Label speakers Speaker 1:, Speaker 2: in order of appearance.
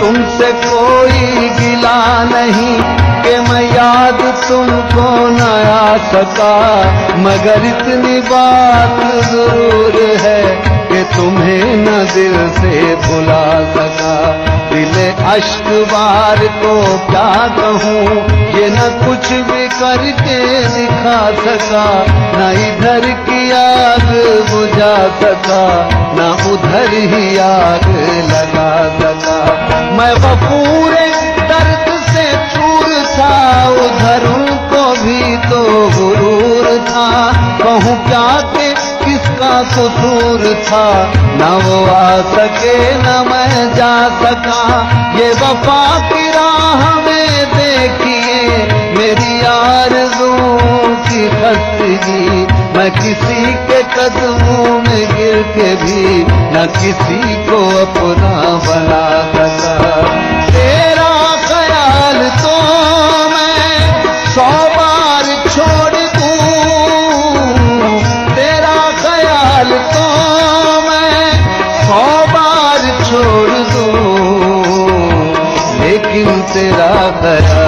Speaker 1: तुमसे कोई गिला नहीं कि मैं याद तुमको न आ सका, मगर इतनी बात जरूर है कि तुम्हें न दिल से भुला सका। दिले अश्क बार को क्या कहूँ, ये न कुछ भी करके दिखा सका, न इधर की आग बुझा सका, न उधर ही आग लगा सका। मैं वफूरे दर्द से चूर था, उधर उनको भी तो गुरूर था। कहूँ क्या कि किसका कसूर था, न वो आ सके न मैं जा सका। ये वफा की राह में देखिए मेरी आरज़ू की खस्तगी, मैं किसी के कदमों में गिर के भी न किसी को अपना बना सका। तेरा ख्याल तो मैं 100 बार छोड़ दूं, तेरा ख्याल तो मैं 100 बार छोड़ दूं, लेकिन तेरा ख्याल